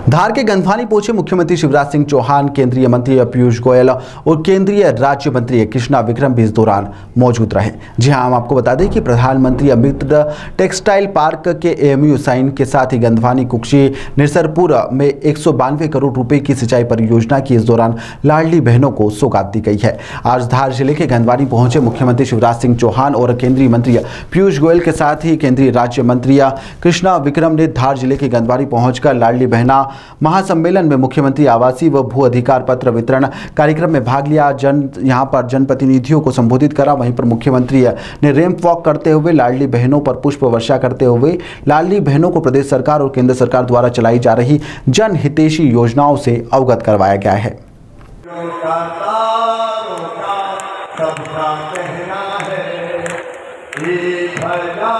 धार के गंधवानी पहुंचे मुख्यमंत्री शिवराज सिंह चौहान, केंद्रीय मंत्री पीयूष गोयल और केंद्रीय राज्य मंत्री कृष्णा विक्रम भी इस दौरान मौजूद रहे। जी हां, हम आपको बता दें कि प्रधानमंत्री अमृत टेक्सटाइल पार्क के एएमयू साइन के साथ ही गंधवानी कुक्षी निरसरपुर में 192 करोड़ रुपए की सिंचाई परियोजना की इस दौरान लाडली बहनों को सौगात दी गई है। आज धार जिले के गंधवानी पहुंचे मुख्यमंत्री शिवराज सिंह चौहान और केंद्रीय मंत्री पीयूष गोयल के साथ ही केंद्रीय राज्य मंत्री कृष्णा विक्रम ने धार जिले के गंधवानी पहुंचकर लाडली बहना महासम्मेलन में मुख्यमंत्री आवासीय व भू अधिकार पत्र वितरण कार्यक्रम में भाग लिया। यहां पर जनप्रतिनिधियों को संबोधित करा। वहीं पर मुख्यमंत्री ने रैंप वॉक करते हुए लाडली बहनों पर पुष्प वर्षा करते हुए लाडली बहनों को प्रदेश सरकार और केंद्र सरकार द्वारा चलाई जा रही जनहितैषी योजनाओं से अवगत करवाया गया है।